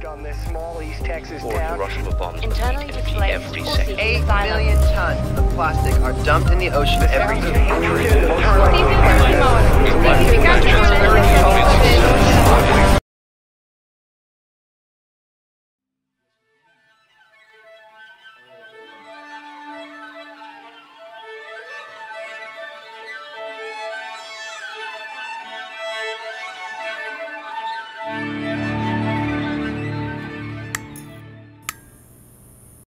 risk on this small East Texas Or town. Hiroshima bombs Internally would be displaced every or second. seeking 8 asylum. million tons of plastic are dumped in the ocean every day. Identificación